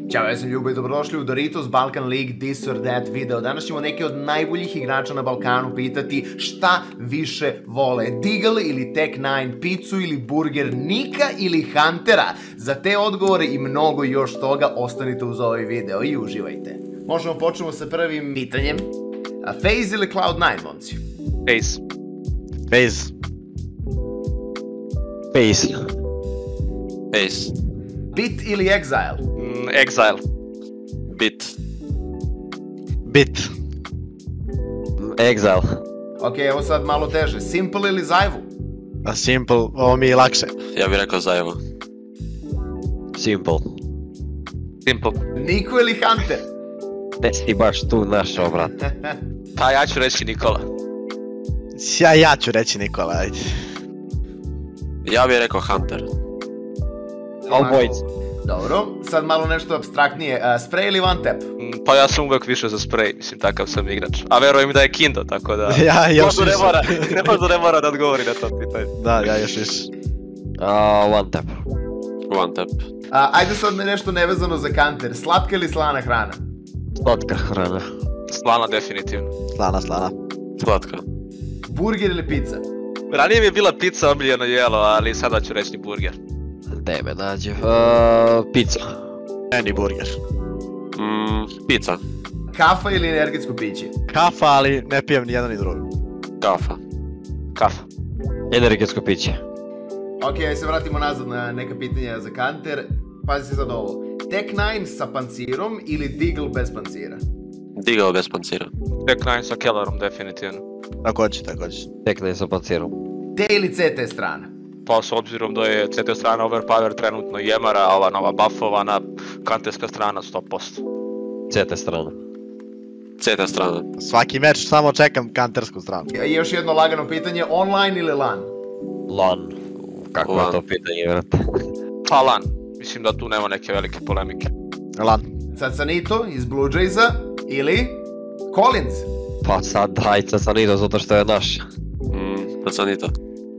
Ćao, ja sam Ljubo i dobrodošli u Doritos Balkan League This or That video. Danas ćemo neke od najboljih igrača na Balkanu pitati šta više vole, Deagle ili Tech9, pizzu ili burger, Nika ili Huntera. Za te odgovore i mnogo još toga ostanite uz ovaj video i uživajte. Možemo počnemo sa prvim pitanjem. FaZe ili Cloud9, momci? FaZe. FaZe. FaZe. FaZe. Bit ili Exile? Exile. Bit. Bit. Exile. Ok, evo sad malo teže. Simple ili Zaivu? A Simple, ovo mi je lakše. Ja bih rekao Zaivu. Simple. Niko ili Hunter? Ne si ti baš tu našao, brate. Pa ja ću reći Nikola. Ja ću reći Nikola, ajde. Ja bih rekao Hunter. Obojica. Dobro, sad malo nešto abstraktnije. Spray ili one tap? Pa ja sam uvek više za spray, mislim takav sam igrač. A verujem da je Kindo, tako da... Ja još više. Možda ne mora da odgovori na to pitanje. Da, ja još više. One tap. One tap. Ajde sad nešto nevezano za Counter. Slatka ili slana hrana? Slatka hrana. Slana definitivno. Slana. Slatka. Burger ili pizza? Ranije mi je bila pizza omiljeno jelo, ali sada ću reći burger. Gde me nađe? Pizza. Meni burger. Pizza. Kafa ili energetsko piće? Kafa, ali ne pijem ni jedan ni drugi. Kafa. Energetsko piće. Ok, ajde se vratimo nazad na neka pitanja za Counter. Pazi se sad ovo. Tech9 sa pancirom ili Deagle bez pancira? Deagle bez pancira. Tech9 sa Kellerom definitivno. Također. Tekne sa pancirom. T ili CT strana? Pa s obzirom da je CT strana overpower trenutno Jemara, a ova nova buffovana, kanterska strana 100%. CT strana. CT strana. Svaki meč samo čekam kantersku stranu. I još jedno lagano pitanje. Online ili LAN? LAN. Kako je to pitanje, vrate? Pa LAN. Mislim da tu nema neke velike polemike. LAN. Sasanito iz Blue Jaysa ili Collins? Pa sad hajde Sasanito zato što je naš. Sasanito.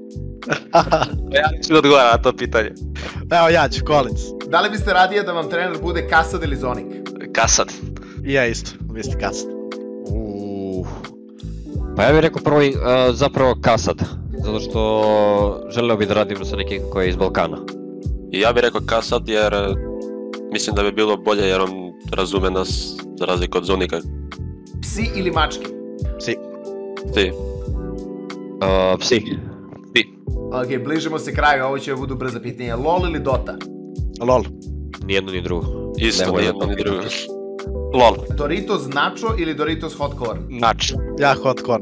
Ja neću da odgovaram na to pitanje. Evo ja ću, Collins. Da li biste radije da vam trener bude Kassad ili Zonik? Kassad. I ja isto, misli Kassad. Pa ja bih rekao prvo, zapravo Kassad. Zato što želeo bih da radim sa nekim koji je iz Balkana. I ja bih rekao Kassad jer mislim da bi bilo bolje jer on razume nas za razliku od Zonika. Psi ili mački? Psi. Psi. Ok, bližimo se kraju, ovo će budu brza pitanja. LOL ili Dota? LOL. Nijedno ni drugo. Isto nijedno ni drugo. LOL. Doritos Nacho ili Doritos Hot Corn? Nacho. Ja hot corn.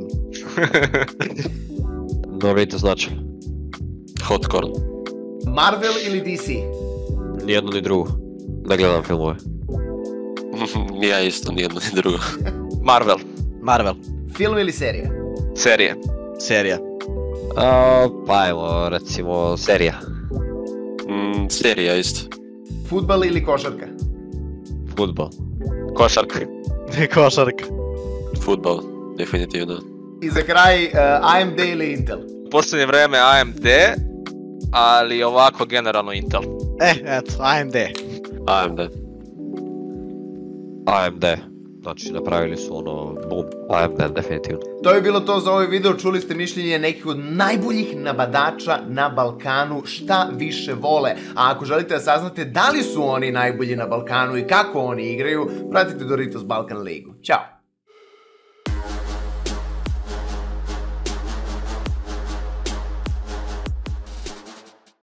Doritos Nacho. Hot corn. Marvel ili DC? Nijedno ni drugo. Da gledam filmove. Ja isto, nijedno ni drugo. Marvel. Film ili serija? Serija. Pa ajmo, recimo, serija. Serija isto. Fudbal ili košarka? Fudbal. Košarka. Fudbal, definitivno. I za kraj, AMD ili Intel? U posljednje vreme AMD, ali ovako generalno Intel. Eto, AMD. Znači, napravili su ono, boom, AMD definitivno. To je bilo to za ovaj video, čuli ste mišljenje nekih od najboljih nabadača na Balkanu, šta više vole. A ako želite da saznate da li su oni najbolji na Balkanu i kako oni igraju, pratite Doritos Balkan Ligu. Ćao!